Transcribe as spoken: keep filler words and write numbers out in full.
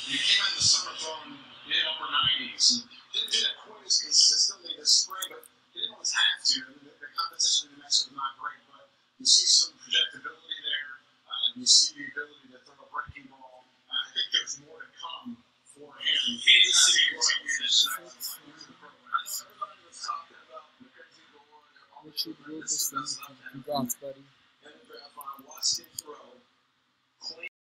He came in the summer throwing mid upper nineties and didn't do that quite as consistently this spring, but he didn't always have to. I mean, the, the competition in New Mexico was not great, but you see some projectability there. Uh, you see the ability to throw a breaking ball. Uh, I think there's more to come for him. Kansas City continues to the program. I know everybody was talking about Mackenzie Gore. Richard Wilkerson, congrats, buddy.